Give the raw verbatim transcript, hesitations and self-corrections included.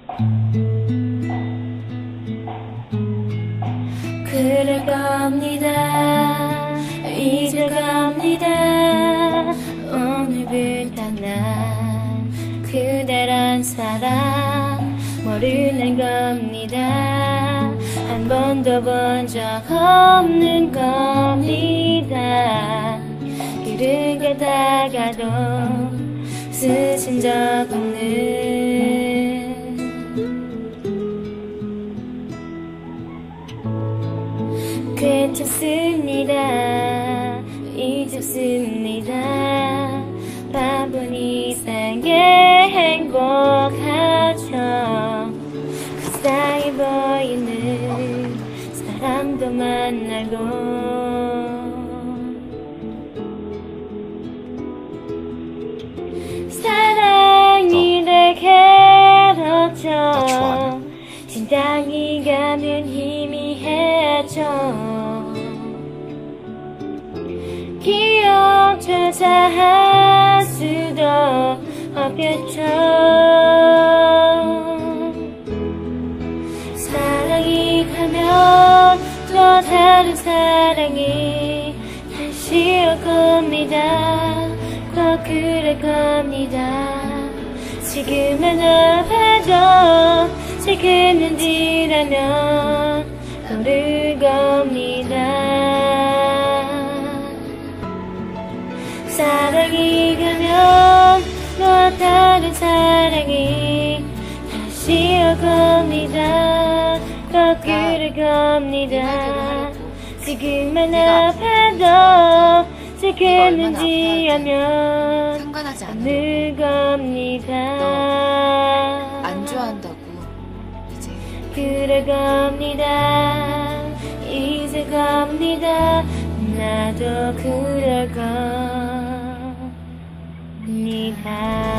그럴 겁니다. 이제 갑니다. 오늘부터 난 그대란 사람 모르는 겁니다. 한 번도 본 적 없는 겁니다. 길을 가다가도 스친 적 없는 괜찮습니다. 잊었습니다. 바쁜 이상에 행복하죠. 그 사이 보이는 사람도 만나고 사랑이 괴롭죠. 진당이 가면 희미해져. 기억조차 할 수도 없겠죠. 사랑이 가면 또 다른 사랑이 다시 올 겁니다. 꼭 그럴 겁니다. 지금은 아파도 지금은지라면 모를 겁니다. 사랑이 가면 또 다른 사랑이 다시 올 겁니다. 꼭 그럴 겁니다. 지금은 아파도 지금은지라면 상관하지 않아. 모를 겁니다. 안 좋아한다고 이제. 그럴 겁니다. 잊을 겁니다. 나도 그럴 겁니다.